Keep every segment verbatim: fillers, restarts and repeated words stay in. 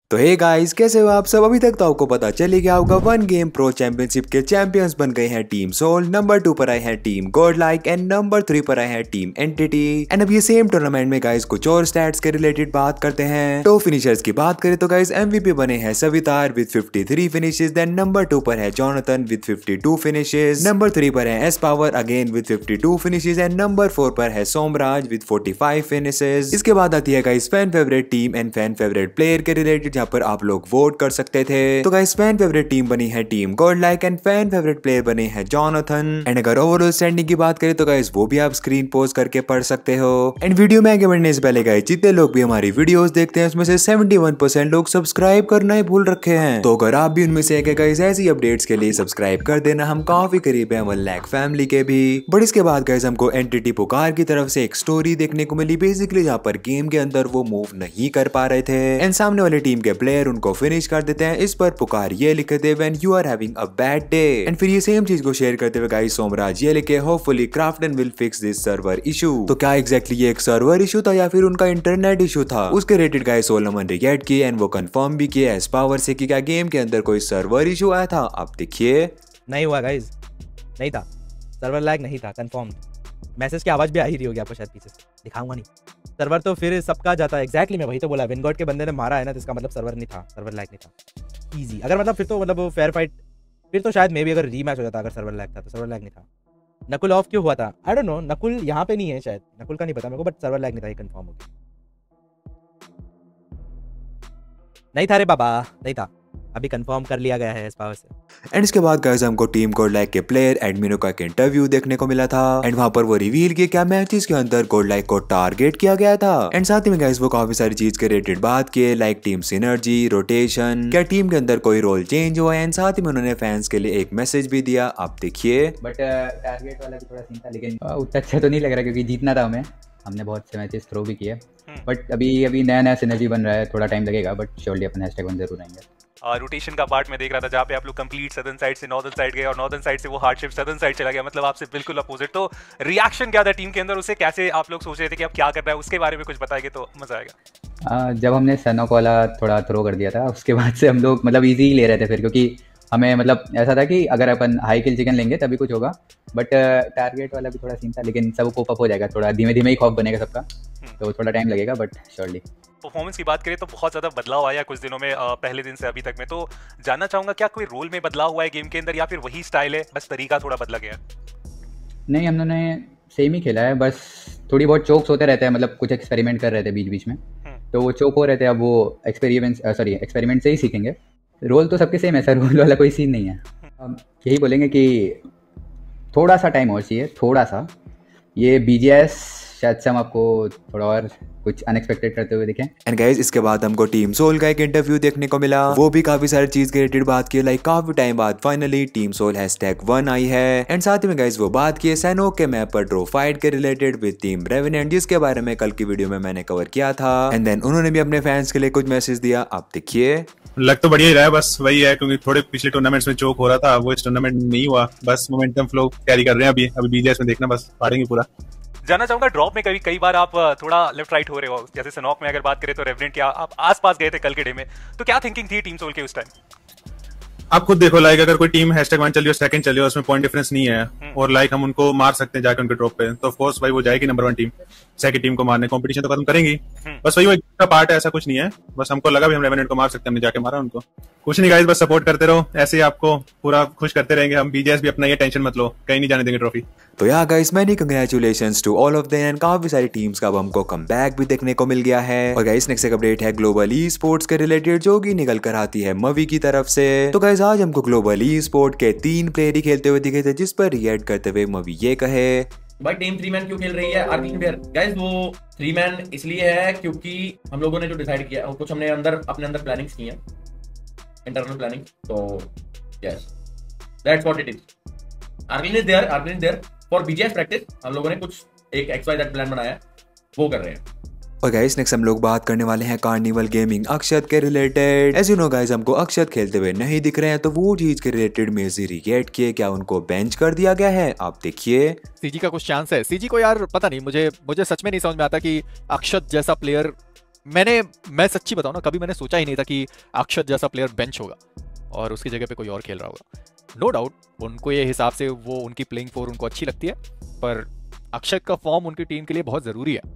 तो hey guys, कैसे हो आप सब। अभी तक तो आपको पता चल ही गया होगा, वन गेम प्रो चैंपियनशिप के चैंपियंस बन गए हैं टीम सोल, नंबर टू पर आए हैं team Godlike and number three पर आए हैं टीम एंटिटी। एंड अब ये सेम टूर्नामेंट में गाइस कुछ और स्टैट्स के रिलेटेड बात करते हैं। तो फिनिशर्स की बात करें तो गाइस एमवीपी बने हैं Savitar with fifty three finishes, then number two पर है Jonathan with fifty two finishes, number three पर है Spower again with fifty two finishes and number four पर है Somraj with forty five finishes. इसके बाद आती है guys fan favourite team and fan favourite player के रिलेटेड, जहां पर आप लोग वोट कर सकते थे। तो गाइस फैन फेवरेट टीम बनी है team Godlike and fan favourite player बने हैं जोनाथन। एंड अगर ओवरऑल स्टैंडिंग की बात करें तो गाइस वो भी आप स्क्रीन पोज करके पढ़ सकते हो। एंड वीडियो में आगे बढ़ने से पहले गाइस जितने लोग भी हमारी वीडियोस देखते हैं उसमें से सेवेंटी वन परसेंट लोग सब्सक्राइब करना ही भूल रखे हैं। तो अगर आप भी उनमें से एक गाइस ऐसी अपडेट्स के लिए सब्सक्राइब कर देना, हम काफी करीब है वन लाख फैमिली के भी। बट इसके बाद गाइस हमको एंटिटी पुकार की तरफ से एक स्टोरी देखने को मिली, बेसिकली जहाँ पर गेम के अंदर वो मूव नहीं कर पा रहे थे एंड सामने वाली टीम के प्लेयर उनको फिनिश कर देते हैं। इस पर पुकार ये लिखे थे when you are having a bad day. And फिर ये सेम चीज को शेयर करते हुए गाइस सोमराज ये लिखे hopefully Krafton will fix this server issue. तो क्या एग्जैक्टली ये एक सर्वर इशू था या फिर उनका इंटरनेट इशू था, उसके रेटेड गाइस सोलमन रिएक्ट किए एंड वो कंफर्म भी किए एस पावर से कि क्या गेम के अंदर कोई सर्वर इशू आया था। आप देखिए, नहीं हुआ गाइस, नहीं था सर्वर लैग, नहीं था कंफर्म। मैसेज की आवाज भी आ ही रही होगी आपको शायद पीछे से, दिखाऊंगा नहीं। सर्वर तो फिर सबका जाता है, एग्जैक्टली मैं वही तो बोला, विनगॉड के बंदे ने मारा है ना, तो इसका मतलब सर्वर नहीं था, सर्वर लैग नहीं था। इजी अगर मतलब फिर तो मतलब फेयर फाइट, फिर तो शायद मे भी अगर रीमैच हो जाता अगर सर्वर लैग था, तो सर्वर लैग नहीं था। नकुल ऑफ क्यों हुआ था आई डोंट नो, नकुल यहाँ पे नहीं है शायद, नकुल का नहीं पता मेरे को, बट सर्वर लैग नहीं था, ये कंफर्म हो गया। नहीं था रे बाबा, नहीं था, अभी कंफर्म कर लिया गया है इस पावर से। एंड इसके बाद गाइस हमको टीम गॉड लाइक के प्लेयर एडमिनो का एक इंटरव्यू देखने को मिला था एंड वहां पर वो रिवील किया क्या मैचेस के अंदर गॉड लाइक को टारगेट किया गया था। एंड साथ ही में गाइस वो काफी सारी चीज के रिलेटेड बात किए, लाइक टीम सिनर्जी, रोटेशन, क्या टीम के अंदर कोई रोल चेंज हुआ है। एंड साथ ही में उन्होंने फैंस के लिए एक मैसेज भी दिया, आप देखिए। बट टारगेट वाला भी थोड़ा सीन था, लेकिन उतना अच्छा तो नहीं लग रहा क्योंकि जीतना था हमें, हमने बहुत से मैचेस थ्रो भी किए। बट अभी अभी नया नया सिनर्जी बन रहा है, थोड़ा टाइम लगेगा, बट श्योरली अपन हैशटैग वन जरूर आएंगे। रोटेशन uh, का पार्ट में देख रहा था जहाँ पे आप लोग कंप्लीट सदर्न साइड से नॉर्दर्न साइड गए और नॉर्दर्न साइड से वो हार्डशिप सदर्न साइड चला गया, मतलब आपसे बिल्कुल अपोजिट। तो रिएक्शन क्या था टीम के अंदर, उसे कैसे आप लोग सोच रहे थे कि अब क्या कर रहा है, उसके बारे में कुछ बताएंगे तो मजा आएगा। uh, जब हमने सनोक वाला थोड़ा थ्रो कर दिया था उसके बाद से हम लोग मतलब ईजी ले रहे थे फिर, क्योंकि हमें मतलब ऐसा था कि अगर अपन हाई किल चिकन लेंगे तभी कुछ होगा। बट टारगेट वाला भी थोड़ा सीन था, लेकिन सब कोप अप हो जाएगा, थोड़ा धीमे धीमे ही खौफ बनेगा सबका, तो थोड़ा टाइम लगेगा बट श्योरली। परफॉर्मेंस की बात करें तो बहुत ज़्यादा बदलाव आया कुछ दिनों में, पहले दिन से अभी तक में। तो जानना चाहूँगा क्या कोई रोल में बदलाव हुआ है गेम के अंदर या फिर वही स्टाइल है, बस तरीका थोड़ा बदला गया? नहीं, हम लोगों ने सेम ही खेला है, बस थोड़ी बहुत चोक्स होते रहते हैं, मतलब कुछ एक्सपेरिमेंट कर रहे थे बीच बीच में, तो वो चोक हो रहे थे, अब वो एक्सपेरिमेंट सॉरी एक्सपेरिमेंट से ही सीखेंगे। रोल तो सबके सेम है सर, रोल वाला कोई सीन नहीं है। हम यही बोलेंगे कि थोड़ा सा टाइम और चाहिए, थोड़ा सा। ये बीजीएस शायद से हम आपको थोड़ा और कुछ अनएक्सपेक्टेड करते हुए देखें। एंड गाइस इसके बाद हमको टीम सोल का एक इंटरव्यू देखने को मिला, वो भी काफी सारी चीज के रिलेटेड बात की, लाइक काफी टाइम बाद finally team Soul hashtag one आई है। एंड साथ ही में गाइस वो बात की सैनोक के मैप पर ड्रो फाइट के रिलेटेड विद टीम रेवेनेंट, जिसके बारे में कल की वीडियो में मैंने कवर किया था। एंड देन उन्होंने भी अपने फैंस के लिए कुछ मैसेज दिया, आप देखिए। लग तो बढ़िया ही रहा है, बस वही है क्योंकि थोड़े पिछले टूर्नामेंट्स में चोक हो रहा था, वो इस टूर्नामेंट में नहीं हुआ, बस मोमेंटम फ्लो कैरी कर रहे हैं अभी अभी बीजीएस में देखना, बस फाड़ेंगे पूरा। जानना चाहूंगा ड्रॉप में कभी कई बार आप थोड़ा लेफ्ट राइट हो रहे हो, जैसे सनॉक में अगर बात करें तो रेवेनेंट क्या आप आसपास गए थे कल के डे में, तो क्या थिंकिंग थी टीम सोल के उस टाइम? आप खुद देखो, लाइक अगर कोई टीम हैशटैग वन चल रही हो, सेकंड चल रही हो, उसमें पॉइंट डिफरेंस नहीं है और लाइक हम उनको मार सकते हैं जाके उनके ड्रॉप पे, तो ऑफ कोर्स भाई वो जाएगी number one team second team को मारने, कंपटीशन तो खत्म करेंगी। बस वही वो का पार्ट है, ऐसा कुछ नहीं है, बस हमको लगा भी हम रेवेनेंट को मार सकते हैं, हमने जाके मारा उनको। कुछ नहीं गाइस, बस सपोर्ट करते रहो, ऐसे ही आपको पूरा खुश करते रहेंगे हम। बीजीएस भी अपना ये टेंशन मत लो, कहीं नहीं जाने देंगे ट्रॉफी। तो यार guys many congratulations to all of them, and काफी सारी टीम्स का अब हमको कमबैक भी देखने को मिल गया है। और गाइस नेक्स्ट एक अपडेट है ग्लोबल ई स्पोर्ट्स के रिलेटेड, जो कि निकल कर आती है मवी की तरफ से। तो गाइस आज हमको ग्लोबल ई स्पोर्ट के तीन प्लेयर ही खेलते हुए दिखे थे, जिस पर रिएक्ट करते हुए मवी ये कहे भाई टीम थ्री मैन क्यों खेल रही है आर्मी प्लेयर। गाइस वो थ्री मैन इसलिए है क्योंकि हम लोगों ने जो डिसाइड किया, कुछ हमने अंदर अपने अंदर प्लानिंग्स की हैं, इंटरनल प्लानिंग, तो yes that's what it is. Army is there, army is there for BGS practice. हम लोगों ने कुछ एक एक्स वाई जेड प्लान बनाया है, वो कर रहे हैं। और गाइस नेक्स्ट हम लोग बात करने वाले हैं कार्निवल गेमिंग अक्षत के related. As you know guys हमको अक्षत खेलते हुए नहीं दिख रहे हैं, तो वो चीज के रिलेटेड मेजी रिएक्ट किए, क्या उनको बेंच कर दिया गया है, आप देखिए। सीजी का कुछ चांस है, सीजी को यार पता नहीं, मुझे मुझे सच में नहीं समझ में आता कि अक्षत जैसा प्लेयर मैंने मैं सच्ची बताऊँ ना, कभी मैंने सोचा ही नहीं था कि अक्षत जैसा प्लेयर बेंच होगा और उसकी जगह पे कोई और खेल रहा होगा। नो डाउट उनको ये हिसाब से वो उनकी प्लेइंग फोर उनको अच्छी लगती है, पर अक्षत का फॉर्म उनकी टीम के लिए बहुत ज़रूरी है,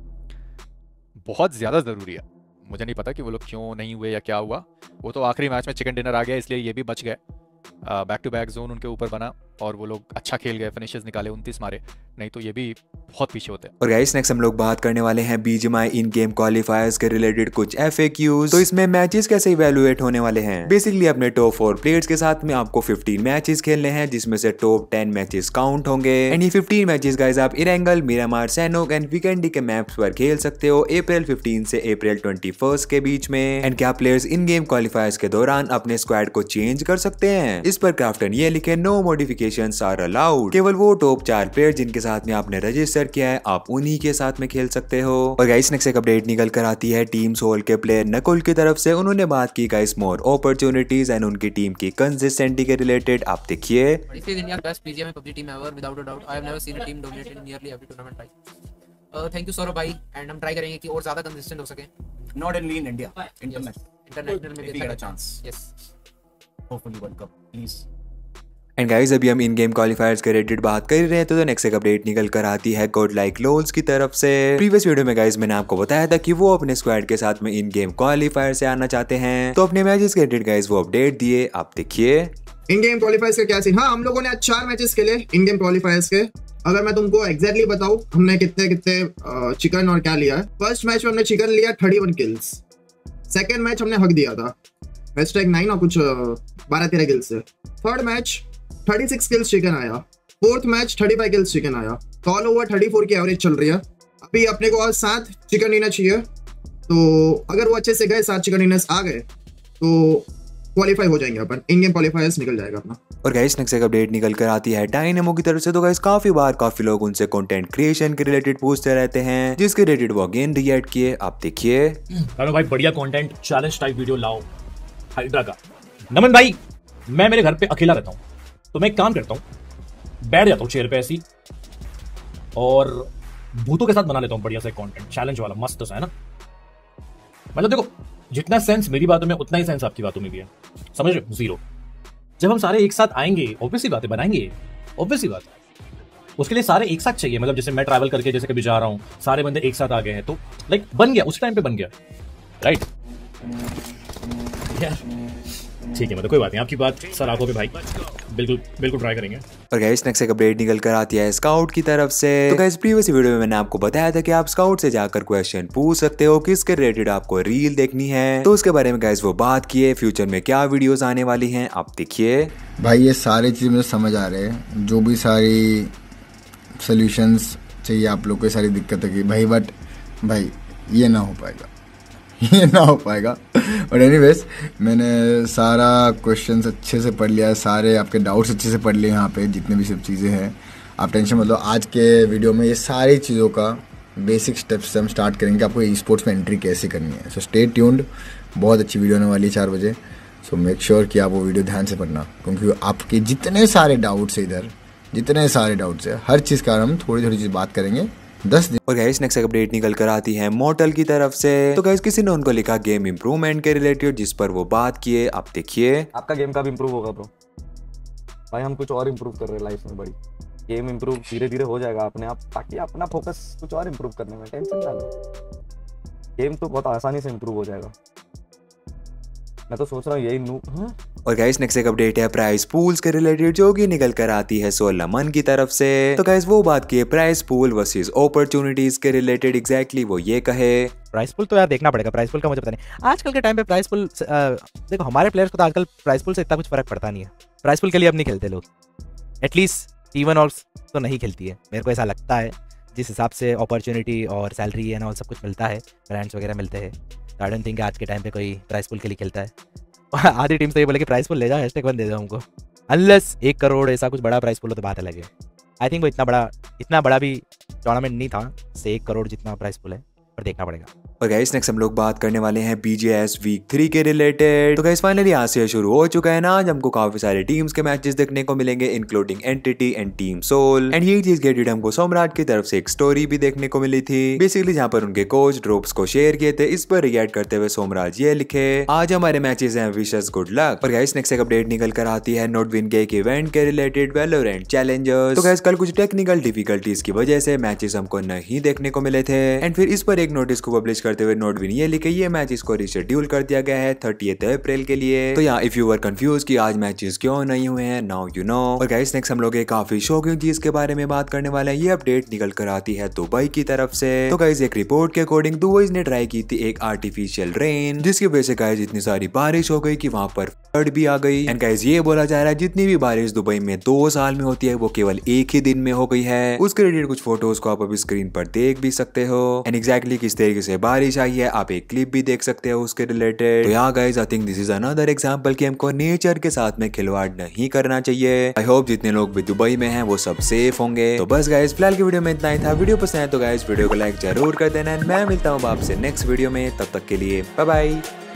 बहुत ज़्यादा ज़रूरी है। मुझे नहीं पता कि वो लोग क्यों नहीं हुए या क्या हुआ। वो तो आखिरी मैच में चिकन डिनर आ गया इसलिए ये भी बच गए। बैक टू बैक जोन उनके ऊपर बना और वो लोग अच्छा खेल गए, फिनिशेस निकाले, उनतीस मारे, नहीं तो ये भी बहुत पीछे होते हैं। और गाइस नेक्स्ट हम लोग बात करने वाले हैं बीजीएमआई इन गेम क्वालिफायर्स के रिलेटेड कुछ एफएक्यूज। तो इसमें मैचेस कैसे इवैल्यूएट होने वाले हैं। बेसिकली अपने टॉप फोर प्लेयर्स के साथ में आपको फिफ्टीन मैचेस खेलने हैं, जिसमें से टॉप टेन मैचेस काउंट होंगे। एंड ये फिफ्टीन मैचेस गाइस आप Erangel, Miramar, Sanhok and Vikendi के मैप्स पर खेल सकते हो अप्रैल फिफ्टीन से अप्रैल ट्वेंटी फर्स्ट के बीच में। एंड क्या प्लेयर्स इन गेम क्वालिफायर्स के दौरान अपने स्क्वाड को चेंज कर सकते हैं। इस पर क्राफ्टन ये लिखे नो मॉडिफिकेशंस आर अलाउड। केवल वो टॉप चार प्लेयर जिनके साथ में आपने रजिस्टर किया है आप उन्हीं के साथ में खेल सकते हो। और गाइस नेक्स्ट एक अपडेट निकल कर आती है टीम सोल के प्लेयर नकुल की तरफ से। उन्होंने बात की गाइस मोर अपॉर्चुनिटीज एंड उनकी टीम की कंसिस्टेंसी के रिलेटेड। आप देखिए, This is India's best B G M I P U B G team ever, without a doubt. I have never seen a team dominate in nearly every tournament भाई. Uh, thank you Saurabh भाई, and हम try करेंगे कि और ज्यादा consistent हो सके. Not only in India, international. International में भी If we get a chance. Yes. Hopefully World Cup, please. And guys अभी हम इन गेम क्वालिफायर्स के रिलेटेड बात कर रहे हैं तो, तो नेक्स्ट एक अपडेट निकल कर आती है गॉड लाइक लोल्स की तरफ से। प्रीवियस वीडियो में गाइस मैंने आपको बताया था कि वो अपने स्क्वाड के साथ में इन गेम क्वालिफायर से आना चाहते हैं, तो अपने मैचेस के रिलेटेड गाइस वो अपडेट दिए। आप देखिए इन गेम क्वालिफायर्स का क्या सीन। हाँ, हम लोगों ने आज चार मैचेस खेले इन गेम क्वालिफायर्स के। अगर मैं तुमको एग्जैक्टली बताऊं हमने कितने कितने चिकन और क्या लिया है। फर्स्ट मैच में हमने चिकन लिया thirty one kills. Second match हमने हक दिया था वेस्ट्रैक नाइन और कुछ बारह तेरह किल्स से। Third match thirty six kills chicken आया। Fourth match thirty five kills chicken आया। तो ऑल ओवर थर्टी फोर की एवरेज चल रही है। अभी अपने को और सात चिकन डिनर चाहिए, तो अगर वो अच्छे से गए, सात चिकन डिनर्स आ गए तो क्वालिफाई हो जाएंगे अपन, इन गेम क्वालिफायर्स निकल जाएगा अपना। और गाइस नेक्स्ट एक अपडेट निकल कर आती है डायनेमो की तरफ से। तो गाइस काफी बार काफी लोग उनसे कंटेंट क्रिएशन के रिलेटेड पूछते रहते हैं, जिसके रिलेटेड वो अगेन रिएक्ट किए। आप देखिए। हेलो भाई, बढ़िया कंटेंट चैलेंज टाइप वीडियो लाओ हाइड्रा का। नमन भाई, मैं मेरे घर पे अकेला रहता हूँ तो मैं एक काम करता हूँ, बैठ जाता हूँ चेयर पे ऐसी और भूतों के साथ बना लेता हूँ बढ़िया सा कंटेंट, चैलेंज वाला मस्त सा, है ना। मतलब देखो, जितना सेंस मेरी बातों में उतना ही सेंस आपकी बातों में भी है, समझ रहे हो? जीरो। जब हम सारे एक साथ आएंगे ऑब्वियसली बात है, बनाएंगे ऑब्वियसली बात है। उसके लिए सारे एक साथ चाहिए। मतलब जैसे मैं ट्रैवल करके जैसे कभी जा रहा हूँ, सारे बंदे एक साथ आ गए हैं तो लाइक बन गया, उस टाइम पे बन गया, राइट यार। ठीक है, मतलब कोई बात नहीं, आपकी बात सर आंखों पे भाई, बिल्कुल बिल्कुल ट्राई करेंगे। और गाइस नेक्स्ट एक अपडेट निकल कर आती है स्काउट की तरफ से। तो गाइस प्रीवियस वीडियो में मैंने आपको बताया था कि आप स्काउट से जाकर क्वेश्चन पूछ सकते हो किसके रिलेटेड आपको रील देखनी है, तो उसके बारे में गाइस वो बात किए, फ्यूचर में क्या वीडियोस आने वाली हैं। आप देखिए। भाई ये सारी चीज़ मुझे समझ आ रहे हैं, जो भी सारी सोल्यूशंस चाहिए आप लोग को, सारी दिक्कतों की भाई, बट भाई ये ना हो पाएगा, ये ना हो पाएगा। और एनीवेज मैंने सारा क्वेश्चंस अच्छे से पढ़ लिया है, सारे आपके डाउट्स अच्छे से पढ़ लिए यहाँ पे, जितने भी सब चीज़ें हैं। आप टेंशन मत लो, आज के वीडियो में ये सारी चीज़ों का बेसिक स्टेप्स से हम स्टार्ट करेंगे, आपको ई स्पोर्ट्स में एंट्री कैसे करनी है। सो स्टे ट्यून्ड, बहुत अच्छी वीडियो होने वाली है चार बजे। सो मेक श्योर कि आप वो वीडियो ध्यान से पढ़ना, क्योंकि आपके जितने सारे डाउट्स है इधर, जितने सारे डाउट्स है, हर चीज़ का हम थोड़ी थोड़ी चीज़ बात करेंगे दस दिन। और गाइस नेक्स्ट अपडेट निकल कर आती है मॉर्टल की तरफ से। तो गाइस किसी ने उनको लिखा गेम इंप्रूवमेंट के रिलेटेड, जिस पर वो बात किए। आप देखिए। आपका गेम का भी इंप्रूव होगा ब्रो भाई, हम कुछ और इंप्रूव कर रहे हैं लाइफ में, बड़ी गेम इंप्रूव धीरे धीरे हो जाएगा अपने आप, ताकि अपना फोकस कुछ और इंप्रूव करने में, टेंशन ना लो, गेम तो बहुत आसानी से इंप्रूव हो जाएगा। मैं तो सोच रहा हूँ यही नू। और गाइस नेक्स्ट एक अपडेट है प्राइस पूल्स के रिलेटेड, जो कि निकल कर आती है सोलह मन की तरफ से। तो गाइस वो बात की है प्राइस पूल वर्सेस अपॉर्चुनिटीज के रिलेटेड। एग्जैक्टली वो ये कहे। प्राइस पुल तो यार देखना पड़ेगा, प्राइस पुल का मुझे पता नहीं आजकल के टाइम पे। प्राइस पुल देखो, हमारे प्लेयर्स को तो आजकल प्राइस पुल से इतना कुछ फर्क पड़ता नहीं है। प्राइस पुल के लिए अब नहीं खेलते लोग, एटलीस्ट टी वन और तो नहीं खेलती है, मेरे को ऐसा लगता है। जिस हिसाब से अपॉर्चुनिटी और सैलरी एंड ऑल सब कुछ मिलता है, ब्रांड्स वगैरह मिलते हैं, आई डोंट थिंक आज के टाइम पे कोई प्राइस पुल के लिए खेलता है। आधी टीम तो ये बोले कि प्राइस पुल ले जाओ, हैशटैग वन दे दो हमको, अनलेस एक करोड़ ऐसा कुछ बड़ा प्राइस पुल हो तो बात अलग है। आई थिंक वो इतना बड़ा इतना बड़ा भी टूर्नामेंट नहीं था से एक करोड़ जितना प्राइस पुल है, पर देखना पड़ेगा। और गाइस नेक्स्ट हम लोग बात करने वाले हैं बीजीएस वीक थ्री के रिलेटेड। तो गाइस फाइनली यहाँ से शुरू हो चुका है ना, आज हमको काफी सारे टीम्स के मैचेस देखने को मिलेंगे including Entity and team Soul. And ये चीज गेटेड हमको सोमराट की तरफ से एक स्टोरी भी देखने को मिली थी, बेसिकली जहाँ पर उनके कोच ड्रॉप्स को शेयर किए थे। इस पर रिएक्ट करते हुए सोमराज ये लिखे, आज हमारे मैचेस हैं, विशेस गुड लक। और गाइस नेक्स्ट एक अपडेट निकल कर आती है नोटविन के एक इवेंट के रिलेटेड वैलोरेंट चैलेंजर्स। तो गाइस कल कुछ टेक्निकल डिफिकल्टीज की वजह से मैचेस हमको नहीं देखने को मिले थे। एंड फिर इस पर एक नोटिस को पब्लिश करते हुए नोटविन ये लिखे, ये मैचेस को रिशेड्यूल कर दिया गया है थर्टियथ अप्रैल के लिए। तो यहाँ इफ यू वर कंफ्यूज कि आज मैचेस क्यों नहीं हुए हैं, नाउ यू नो। और गाइस नेक्स्ट हम लोग एक काफी शॉकिंग चीज के बारे में बात करने वाले हैं। ये अपडेट निकल कर आती है दुबई की तरफ से। तो गाइस एक रिपोर्ट के अकॉर्डिंग दुबई ने ट्राई की थी एक आर्टिफिशियल रेन, जिसकी वजह से गाइस इतनी सारी बारिश हो गई कि वहां पर फ्लड भी आ गई। एंड गाइस ये बोला जा रहा है जितनी भी बारिश दुबई में दो साल में होती है वो केवल एक ही दिन में हो गई है। उसके रिलेटेड कुछ फोटोज को आप अभी स्क्रीन पर देख भी सकते हो। एंड एग्जैक्टली किस तरीके से बारिश आई है आप एक क्लिप भी देख सकते हो उसके रिलेटेड। तो यहाँ guys I think this is another example कि हमको नेचर के साथ में खिलवाड़ नहीं करना चाहिए। आई होप जितने लोग भी दुबई में हैं वो सब सेफ होंगे। तो बस गाइस फिलहाल की वीडियो में इतना ही था। वीडियो पसंद आए तो गाइस वीडियो को लाइक जरूर कर देना। मैं मिलता हूँ आपसे नेक्स्ट वीडियो में, तब तक के लिए बाय बाय।